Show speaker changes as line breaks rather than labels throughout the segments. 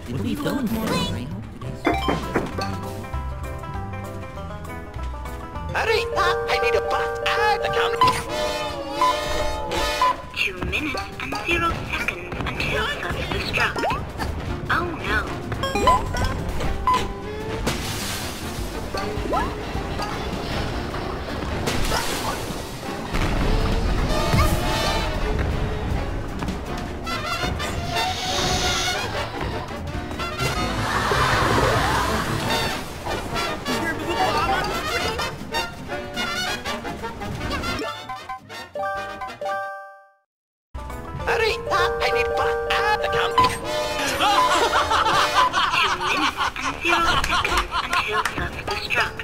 What are we filming for?
Hurry! I need a bus at the counter.
2 minutes and 0 seconds until self-destruct. Oh no.
Hurry! I need a bus at the counter.
2 minutes and 0 seconds until self-destruct.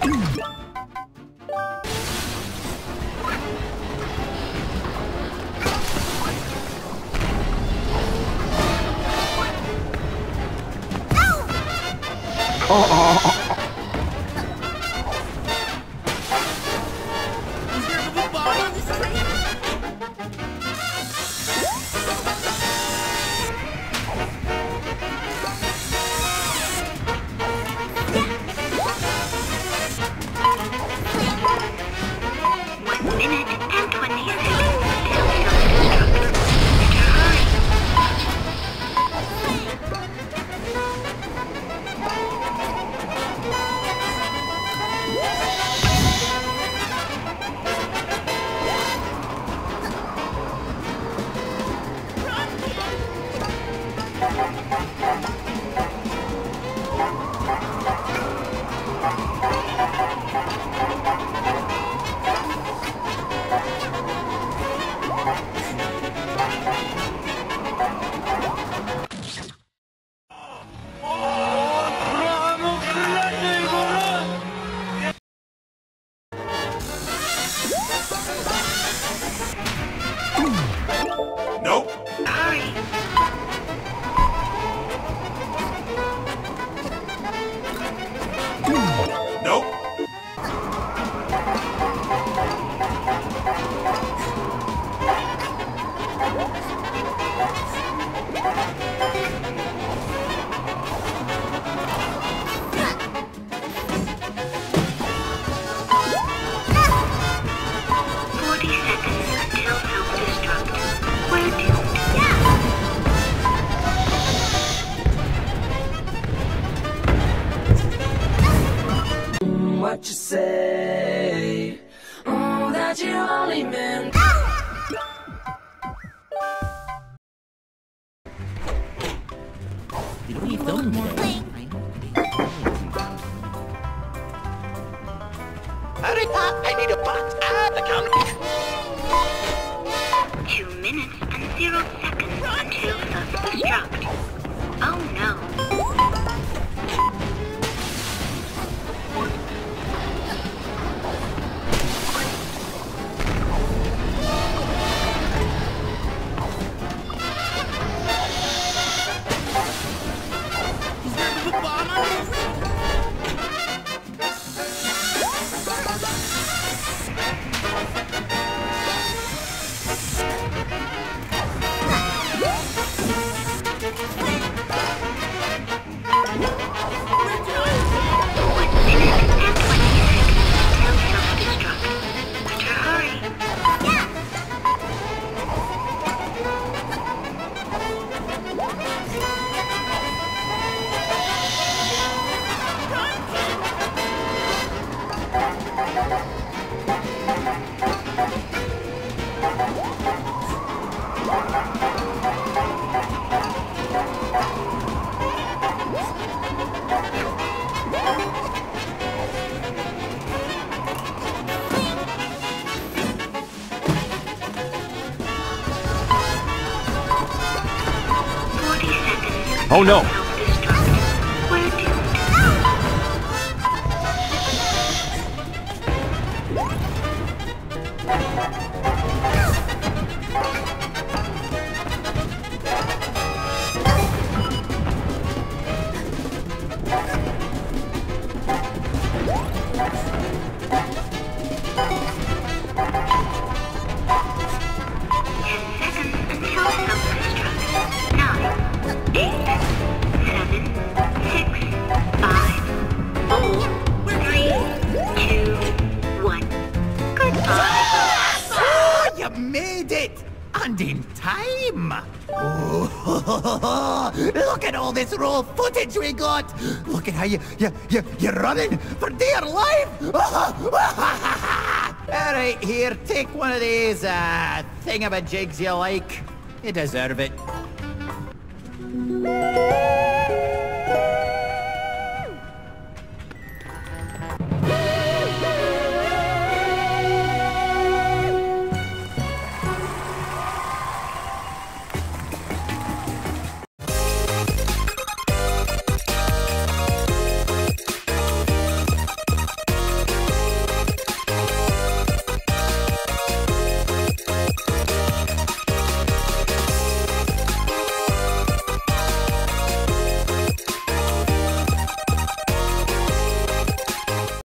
Nope.
Hurry.
Nope.
What you say? Oh, that you only meant.
What are we filming for?
Hurry! I need a bus at the counter.
2 minutes and 0 seconds until self-destruct. Oh no.
Oh no!
We're doomed. Seconds until self-destruct. 9, 8,
made it! And in time! Oh, look at all this raw footage we got! Look at how you're running for dear life! Alright, here, take one of these, thingamajigs you like. You deserve it.